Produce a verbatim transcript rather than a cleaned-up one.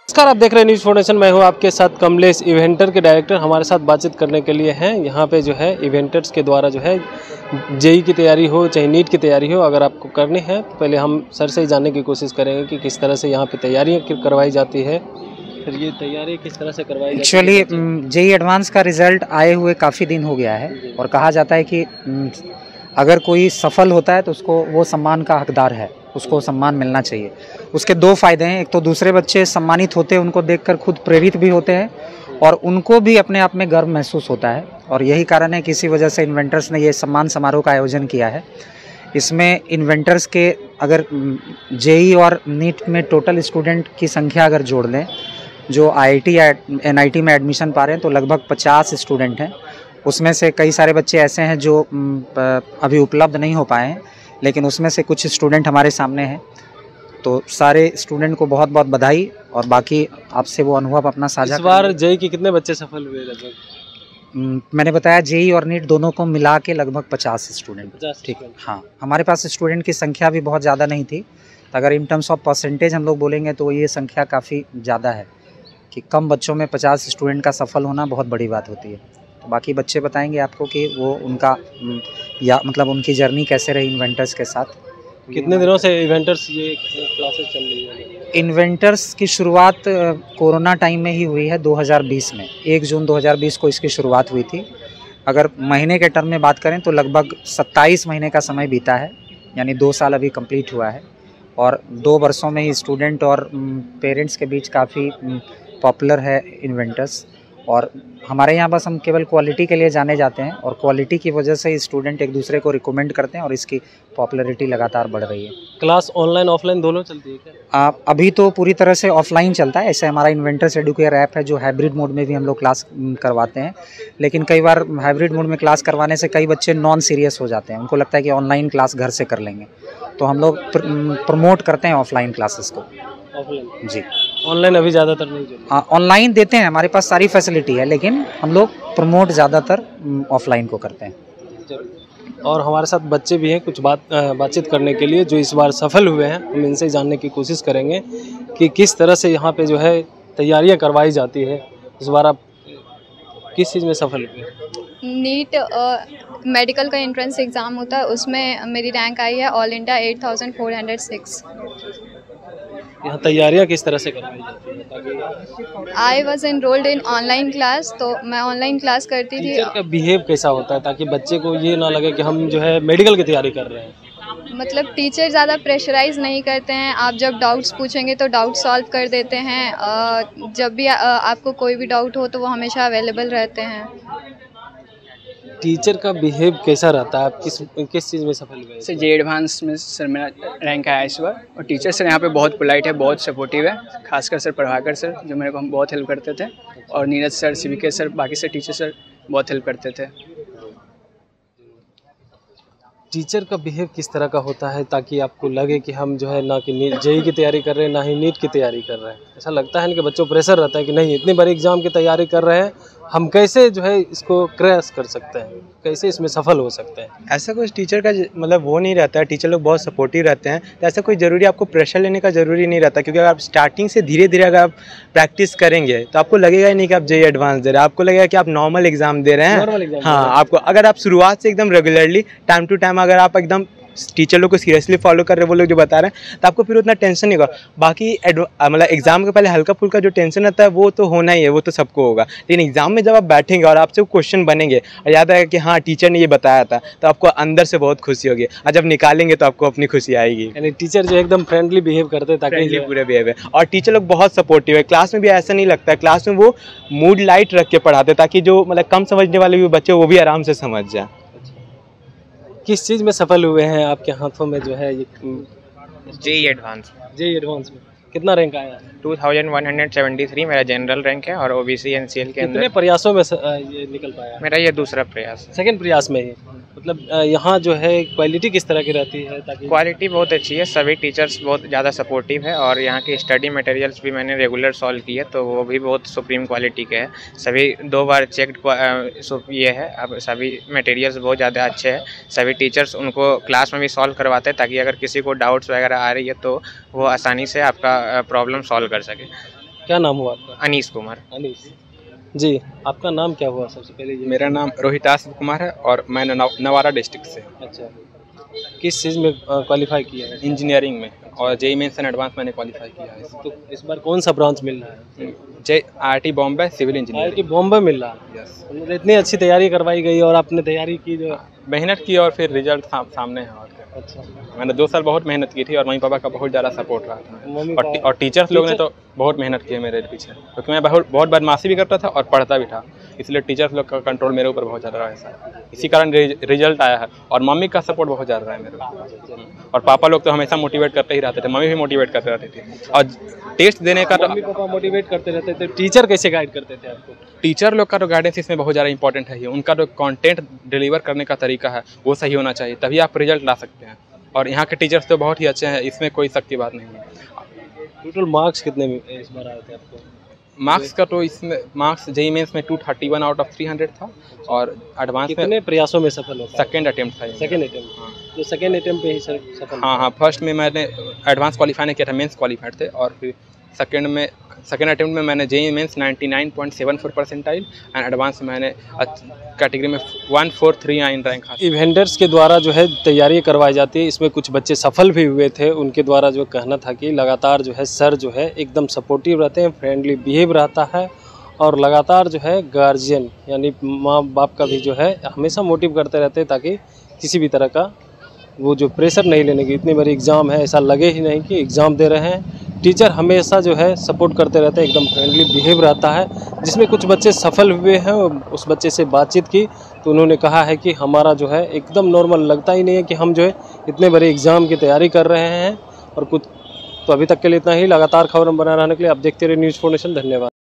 नमस्कार, आप देख रहे हैं न्यूज़ फाउंडेशन। मैं हूं आपके साथ कमलेश। इवेंटर के डायरेक्टर हमारे साथ बातचीत करने के लिए हैं। यहां पे जो है इवेंटर्स के द्वारा जो है जेई की तैयारी हो चाहे नीट की तैयारी हो, अगर आपको करनी है तो पहले हम सर से ही जानने की कोशिश करेंगे कि किस तरह से यहां पे तैयारियां करवाई जाती है। फिर ये तैयारी किस तरह से करवाई जाती है? एक्चुअली जेई एडवांस का रिज़ल्ट आए हुए काफ़ी दिन हो गया है और कहा जाता है कि अगर कोई सफल होता है तो उसको वो सम्मान का हकदार है, उसको सम्मान मिलना चाहिए। उसके दो फ़ायदे हैं, एक तो दूसरे बच्चे सम्मानित होते हैं, उनको देखकर खुद प्रेरित भी होते हैं और उनको भी अपने आप में गर्व महसूस होता है। और यही कारण है कि इसी वजह से इन्वेंटर्स ने ये सम्मान समारोह का आयोजन किया है। इसमें इन्वेंटर्स के अगर जेई और नीट में टोटल स्टूडेंट की संख्या अगर जोड़ लें, जो आईआईटी या एनआईटी में एडमिशन पा रहे हैं, तो लगभग पचास स्टूडेंट हैं। उसमें से कई सारे बच्चे ऐसे हैं जो अभी उपलब्ध नहीं हो पाए हैं, लेकिन उसमें से कुछ स्टूडेंट हमारे सामने हैं। तो सारे स्टूडेंट को बहुत बहुत बधाई और बाकी आपसे वो अनुभव अपना साझा। इस बार जेई के कितने बच्चे सफल हुए? लगभग मैंने बताया जेई और नीट दोनों को मिला के लगभग पचास स्टूडेंट। ठीक है, हाँ। हमारे पास स्टूडेंट की संख्या भी बहुत ज़्यादा नहीं थी, तो अगर इन टर्म्स ऑफ परसेंटेज हम लोग बोलेंगे तो ये संख्या काफ़ी ज़्यादा है कि कम बच्चों में पचास स्टूडेंट का सफल होना बहुत बड़ी बात होती है। तो बाकी बच्चे बताएंगे आपको कि वो उनका या मतलब उनकी जर्नी कैसे रही इन्वेंटर्स के साथ। कितने दिनों से इवेंटर्स ये क्लासेस चल रही है? इन्वेंटर्स की शुरुआत कोरोना टाइम में ही हुई है, दो हज़ार बीस में। एक जून दो हज़ार बीस को इसकी शुरुआत हुई थी। अगर महीने के टर्म में बात करें तो लगभग सत्ताईस महीने का समय बीता है, यानी दो साल अभी कंप्लीट हुआ है। और दो वर्षों में ही स्टूडेंट और पेरेंट्स के बीच काफ़ी पॉपुलर है इन्वेंटर्स। और हमारे यहाँ बस हम केवल क्वालिटी के लिए जाने जाते हैं और क्वालिटी की वजह से स्टूडेंट एक दूसरे को रिकमेंड करते हैं और इसकी पॉपुलैरिटी लगातार बढ़ रही है। क्लास ऑनलाइन ऑफलाइन दोनों चलती है क्या? आ, अभी तो पूरी तरह से ऑफलाइन चलता है। ऐसे हमारा इन्वेंटर्स एडुकेयर ऐप है जो हाइब्रिड मोड में भी हम लोग क्लास करवाते हैं, लेकिन कई बार हाइब्रिड मोड में क्लास करवाने से कई बच्चे नॉन सीरियस हो जाते हैं। उनको लगता है कि ऑनलाइन क्लास घर से कर लेंगे, तो हम लोग प्रमोट करते हैं ऑफलाइन क्लासेस को। ऑफलाइन जी, ऑनलाइन अभी ज़्यादातर नहीं चलती। हाँ, ऑनलाइन देते हैं, हमारे पास सारी फैसिलिटी है, लेकिन हम लोग प्रमोट ज़्यादातर ऑफलाइन को करते हैं। और हमारे साथ बच्चे भी हैं कुछ बात बातचीत करने के लिए जो इस बार सफल हुए हैं। हम इनसे जानने की कोशिश करेंगे कि किस तरह से यहाँ पे जो है तैयारियाँ करवाई जाती है। इस बार आप किस चीज़ में सफल हुए? नीट मेडिकल का एंट्रेंस एग्ज़ाम होता है, उसमें मेरी रैंक आई है all India eight thousand four hundred six. यहाँ तैयारियाँ किस तरह से करवाई जाती है? ताकि I was enrolled in online class, तो मैं ऑनलाइन क्लास करती थी। टीचर का बिहेव कैसा होता है ताकि बच्चे को ये ना लगे कि हम जो है मेडिकल की तैयारी कर रहे हैं? मतलब टीचर ज़्यादा प्रेशराइज नहीं करते हैं। आप जब डाउट्स पूछेंगे तो डाउट सॉल्व कर देते हैं। जब भी आपको कोई भी डाउट हो तो वो हमेशा अवेलेबल रहते हैं। टीचर का बिहेव कैसा रहता है? आप किस किस चीज़ में सफल हुए? सर जेई एडवांस में सर मेरा रैंक आया इस बार। और टीचर सर यहाँ पे बहुत पोलाइट है, बहुत सपोर्टिव है, खासकर सर प्रभाकर सर जो मेरे को हम बहुत हेल्प करते थे, और नीरज सर, सीवीके सर, बाकी सर टीचर सर बहुत हेल्प करते थे। टीचर का बिहेव किस तरह का होता है ताकि आपको लगे कि हम जो है ना कि जेई की तैयारी कर रहे हैं ना ही नीट की तैयारी कर रहे हैं? ऐसा लगता है ना कि बच्चों को प्रेशर रहता है कि नहीं इतनी बड़ी एग्जाम की तैयारी कर रहे हैं, हम कैसे जो है इसको क्रैश कर सकते हैं, कैसे इसमें सफल हो सकते हैं? ऐसा कुछ टीचर का मतलब वो नहीं रहता है। टीचर लोग बहुत सपोर्टिव रहते हैं, तो ऐसा कोई ज़रूरी आपको प्रेशर लेने का ज़रूरी नहीं रहता, क्योंकि अगर आप स्टार्टिंग से धीरे धीरे अगर आप प्रैक्टिस करेंगे तो आपको लगेगा ही नहीं कि आप जेई एडवांस दे रहे हैं, आपको लगेगा कि आप नॉर्मल एग्जाम दे रहे हैं। हाँ, आपको अगर आप शुरुआत से एकदम रेगुलरली टाइम टू टाइम अगर आप एकदम टीचर लोग को सीरियसली फॉलो कर रहे हैं, वो लोग जो बता रहे हैं, तो आपको फिर उतना टेंशन नहीं होगा। बाकी मतलब एग्जाम के पहले हल्का फुल्का जो टेंशन रहता है वो तो होना ही है, वो तो सबको होगा। लेकिन एग्जाम में जब आप बैठेंगे और आपसे क्वेश्चन बनेंगे और याद आएगा कि हाँ टीचर ने ये बताया था, तो आपको अंदर से बहुत खुशी होगी, और जब निकालेंगे तो आपको अपनी खुशी आएगी। यानी टीचर जो एकदम फ्रेंडली बिहेव करते हैं ताकि पूरे बिहेव है। और टीचर लोग बहुत सपोर्टिव है। क्लास में भी ऐसा नहीं लगता है, क्लास में वो मूड लाइट रख के पढ़ाते ताकि जो मतलब कम समझने वाले भी बच्चे वो भी आराम से समझ जाए। किस चीज़ में सफल हुए हैं आपके हाथों में जो है ये? जेई एडवांस जेई एडवांस में कितना रैंक आया? Two thousand one hundred seventy three मेरा जनरल रैंक है और ओबीसी एनसीएल के अंदर। कितने प्रयासों में ये निकल पाया? मेरा ये दूसरा प्रयास। सेकंड प्रयास में ही मतलब यहाँ जो है क्वालिटी किस तरह की रहती है? ताकि क्वालिटी बहुत अच्छी है, सभी टीचर्स बहुत ज़्यादा सपोर्टिव है और यहाँ की स्टडी मटेरियल्स भी मैंने रेगुलर सॉल्व किए तो वो भी बहुत सुप्रीम क्वालिटी के हैं। सभी दो बार चेक्ड ये है, अब सभी मटेरियल्स बहुत ज़्यादा अच्छे हैं। सभी टीचर्स उनको क्लास में भी सॉल्व करवाते हैं ताकि अगर किसी को डाउट्स वगैरह आ रही है तो वो आसानी से आपका प्रॉब्लम सॉल्व कर सके। क्या नाम हुआ आपका? अनीस कुमार। अनीस जी, आपका नाम क्या हुआ सबसे पहले ये? मेरा नाम रोहितास कुमार है और मैं नव- नवादा डिस्ट्रिक्ट से हूँ। अच्छा, किस चीज़ में क्वालिफाई किया है? इंजीनियरिंग में, और जेई मेंस एंड एडवांस मैंने क्वालिफाई किया है। तो इस बार कौन सा ब्रांच मिल रहा है? J I I T Bombay civil I I T engineering. Bombay मिल रहा है। यस, मतलब इतनी अच्छी तैयारी करवाई गई और आपने तैयारी की जो। मेहनत की और फिर रिजल्ट सा, सामने है। और क्या, अच्छा, मैंने दो साल बहुत मेहनत की थी और मम्मी पापा का बहुत ज़्यादा सपोर्ट रहा था। मम्मी और, टी- और टीचर्स लोग ने तो बहुत मेहनत की है मेरे पीछे, क्योंकि मैं बहुत बहुत बदमाशी भी करता था और पढ़ता भी था, इसलिए टीचर्स लोग का कंट्रोल मेरे ऊपर बहुत ज़्यादा रहा है। इसी कारण रिजल्ट आया है और मम्मी का सपोर्ट बहुत ज़्यादा रहा है मेरे को। और पापा लोग तो हमेशा मोटिवेट करते ही रहते थे, मम्मी भी मोटिवेट करते रहती थी। और टेस्ट देने का तो मम्मी पापा मोटिवेट करते रहते थे, टीचर कैसे गाइड करते थे आपको? टीचर लोग का तो गाइडेंस इसमें बहुत ज़्यादा इंपॉर्टेंट है ही। उनका जो कंटेंट डिलीवर करने का तरीका है वो सही होना चाहिए, तभी आप रिजल्ट ला सकते हैं। और यहाँ के टीचर्स तो बहुत ही अच्छे हैं, इसमें कोई शक की बात नहीं है। टोटल मार्क्स कितने में इस बार आए थे आपको? मार्क्स का तो इसमें मार्क्स जेई मेंस में two thirty one out of three hundred था और एडवांस में कितने प्रयासों में सफल होता है? सेकेंड अटेम्प्ट था ये। सेकेंड अटेम्प्ट, हाँ जो सेकेंड अटेम्प्ट पे ही सर सफल। हाँ हाँ फर्स्ट में मैंने एडवांस क्वालिफाई नहीं किया था, मेंस क्वालिफाइड थे। और फिर सेकेंड में सेकेंड अटेम्प्ट में मैंने JEE mains ninety nine point seven four percentile and advance में मैंने कैटेगरी में one four three nine rank हासिल। इवेंटर्स के द्वारा जो है तैयारी करवाई जाती है, इसमें कुछ बच्चे सफल भी हुए थे। उनके द्वारा जो कहना था कि लगातार जो है सर जो है एकदम सपोर्टिव रहते हैं, फ्रेंडली बिहेव रहता है और लगातार जो है गार्जियन यानी माँ बाप का भी जो है हमेशा मोटिव करते रहते हैं, ताकि किसी भी तरह का वो जो प्रेशर नहीं लेने की। इतनी बड़ी एग्ज़ाम है, ऐसा लगे ही नहीं कि एग्ज़ाम दे रहे हैं। टीचर हमेशा जो है सपोर्ट करते रहते हैं, एकदम फ्रेंडली बिहेव रहता है। जिसमें कुछ बच्चे सफल हुए हैं, उस बच्चे से बातचीत की तो उन्होंने कहा है कि हमारा जो है एकदम नॉर्मल, लगता ही नहीं है कि हम जो है इतने बड़े एग्ज़ाम की तैयारी कर रहे हैं। और कुछ तो अभी तक के लिए इतना ही। लगातार खबर में बना रहने के लिए आप देखते रहिए न्यूज़ फोर नेशन। धन्यवाद।